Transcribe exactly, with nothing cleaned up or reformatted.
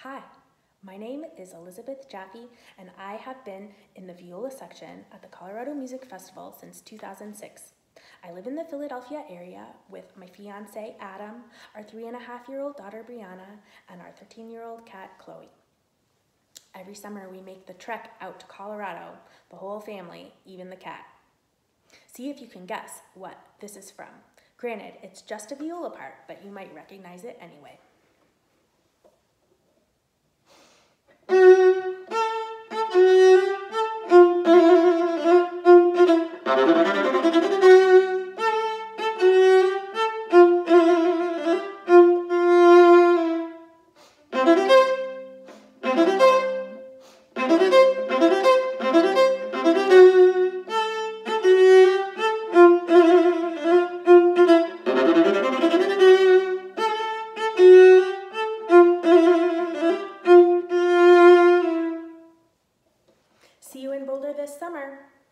Hi, my name is Elizabeth Jaffe, and I have been in the viola section at the Colorado Music Festival since two thousand six. I live in the Philadelphia area with my fiance Adam, our three and a half year old daughter Brianna, and our thirteen year old cat Chloe. Every summer we make the trek out to Colorado, the whole family, even the cat. See if you can guess what this is from. Granted, it's just a viola part, but you might recognize it anyway. See you in Boulder this summer.